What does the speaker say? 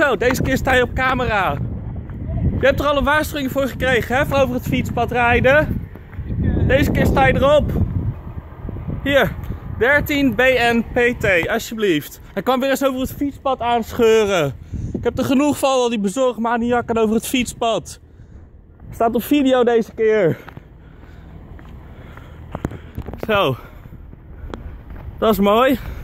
Zo, deze keer sta je op camera. Je hebt er al een waarschuwing voor gekregen, hè? Voor over het fietspad rijden. Deze keer sta je erop. Hier, 13 BNPT, alsjeblieft. Hij kwam weer eens over het fietspad aanscheuren. Ik heb er genoeg van, al die bezorgmaniakken over het fietspad. Staat op video deze keer. Zo. Dat is mooi.